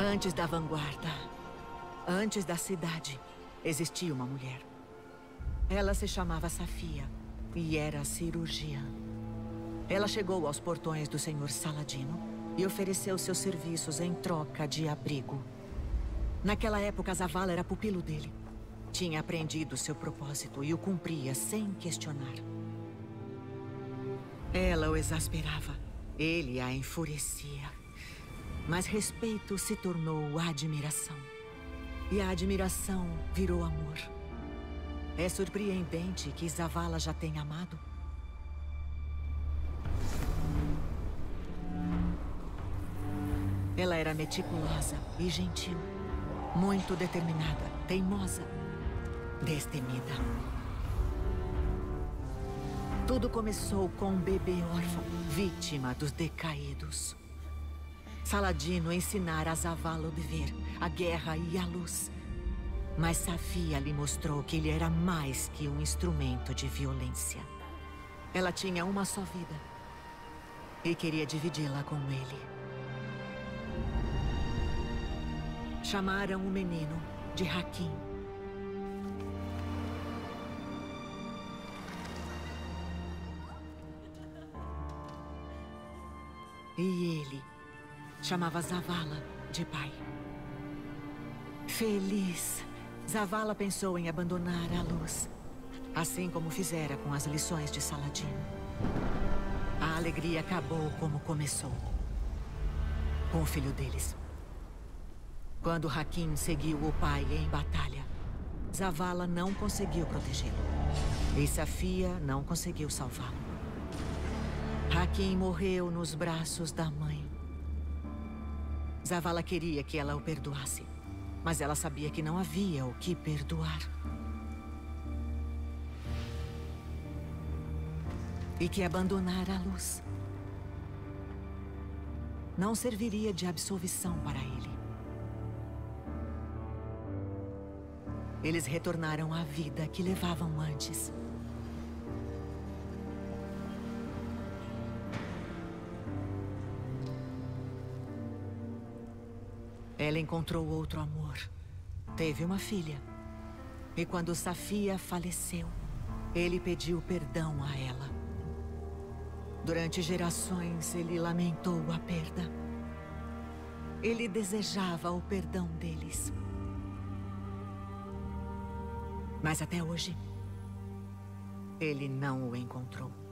Antes da vanguarda, antes da cidade, existia uma mulher. Ela se chamava Safia e era cirurgiã. Ela chegou aos portões do Senhor Saladino e ofereceu seus serviços em troca de abrigo. Naquela época, Zavala era pupilo dele. Tinha aprendido seu propósito e o cumpria sem questionar. Ela o exasperava. Ele a enfurecia. Mas respeito se tornou admiração. E a admiração virou amor. É surpreendente que Zavala já tenha amado. Ela era meticulosa e gentil. Muito determinada, teimosa, destemida. Tudo começou com um bebê órfão, vítima dos decaídos. Saladino ensinara a Zavala o dever, a guerra e a luz. Mas Safia lhe mostrou que ele era mais que um instrumento de violência. Ela tinha uma só vida e queria dividi-la com ele. Chamaram o menino de Hakim. E ele chamava Zavala de pai. Feliz, Zavala pensou em abandonar a luz, assim como fizera com as lições de Saladino. A alegria acabou como começou, com o filho deles. Quando Hakim seguiu o pai em batalha, Zavala não conseguiu protegê-lo. E Safia não conseguiu salvá-lo. Hakim morreu nos braços da mãe. Zavala queria que ela o perdoasse, mas ela sabia que não havia o que perdoar. E que abandonar a luz não serviria de absolvição para ele. Eles retornaram à vida que levavam antes. Ela encontrou outro amor. Teve uma filha. E quando Safia faleceu, ele pediu perdão a ela. Durante gerações, ele lamentou a perda. Ele desejava o perdão deles. Mas até hoje, ele não o encontrou.